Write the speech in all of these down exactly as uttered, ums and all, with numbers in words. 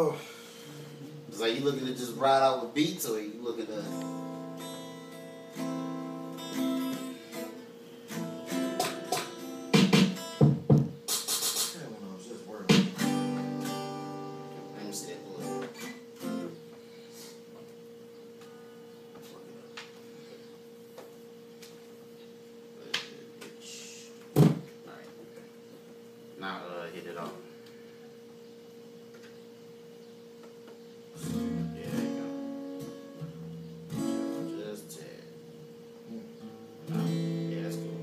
Oh. It's like you looking to just ride out with beats, or you looking to... Now uh, hit it off. Yeah, there you go. Just tad. No, yeah, that's cool.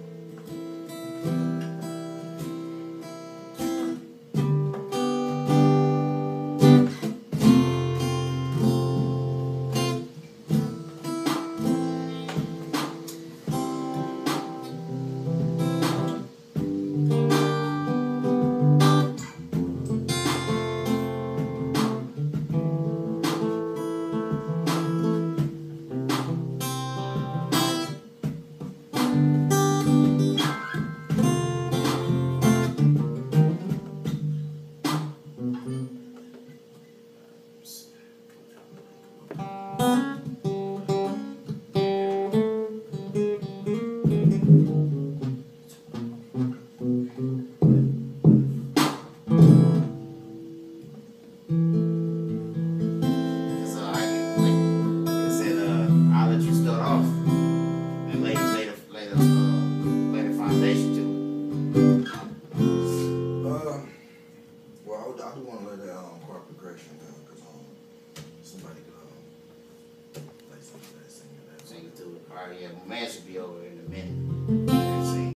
Alright, yeah, my man should be over